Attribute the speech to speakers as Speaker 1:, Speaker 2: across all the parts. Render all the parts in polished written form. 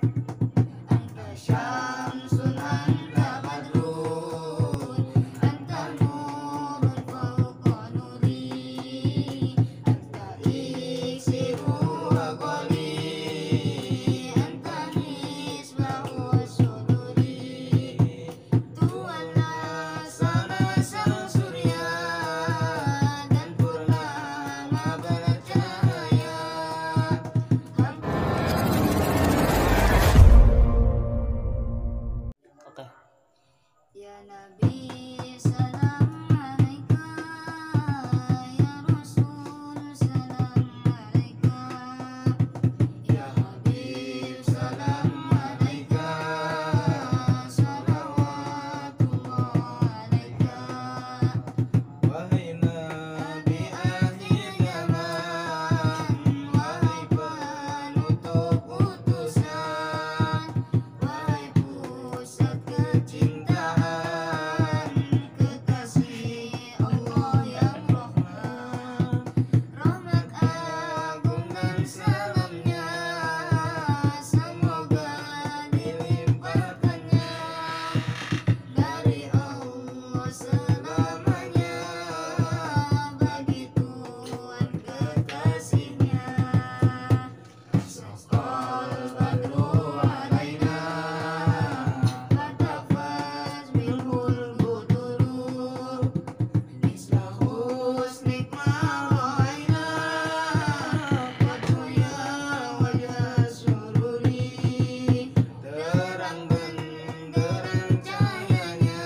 Speaker 1: Anta syamsun anta badrun, anta nurun fawqa nuri, anta iksiru wa qali, anta misbahu suduri. Tuhanlah sama sang surya dan purnama bercahaya.
Speaker 2: Oke.
Speaker 1: Ya Nabi salam alaika, ya Rasul salam alaika, ya Habib salam alaika, salawatullah alaika.
Speaker 3: Wahai Nabi akhir zaman,
Speaker 1: Wahai penutup utusan, wahai pusat kecintaan, kekasih Allah yang Rahman. Rahmat agung dan salamnya semoga dilimpahkannya dari Allah selamanya bagi Tuhan kekasihnya. Asraqal badru alaina, fatafaz bilhul buduru, misla husnik ma ra'aina, wajhuya wajha sururi. Terang benderang cahayanya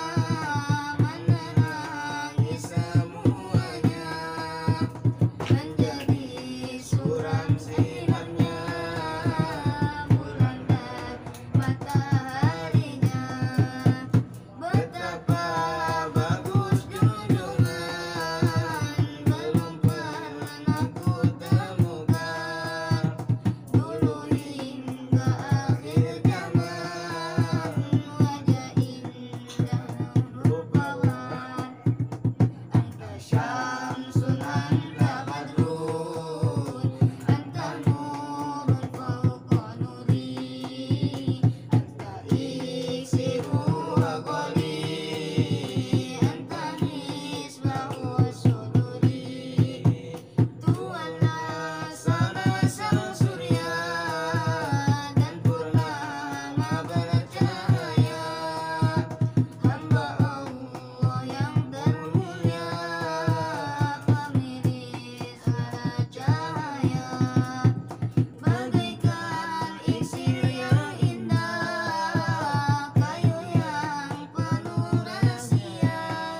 Speaker 1: menerangi semuanya, menjadi suram sinarnya bulan dan mataharinya. Betapa bagus junjungan, belum pernah ku temukan, dulu hingga akhir zaman, wajah indah rupawan. Anta syamsun anta badrun, anta nurun fawqa nuri, anta iksiru wa qali, anta misbahu suduri. Tuhanlah sama sang surya dan purnama bercahaya, hamba Allah yang termulia, pemilik segala cahaya, bagaikan iksir yang indah, kayu yang penuh rahasia,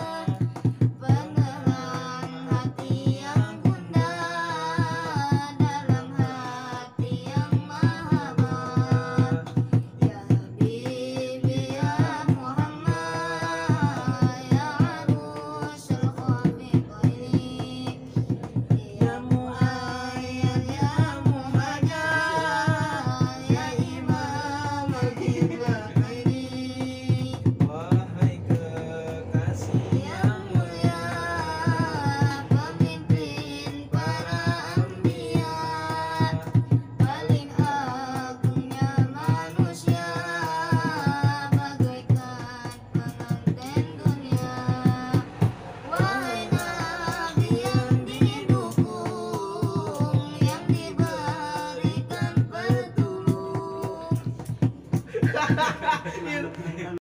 Speaker 1: penerang hati yang gundah, dalam hati yang mahabbah. Ya Habibi ya Muhammad, ya Arusul Khafiqaini, ya Muayyad ya Muhajjal, ya Imam al-Qiblataini.
Speaker 3: wahai kekasih
Speaker 1: Yang mulia, pemimpin para anbiya, paling agungnya manusia, bagaikan pengantin dunia. Wahai Nabi yang didukung, yang diberikan petunjuk.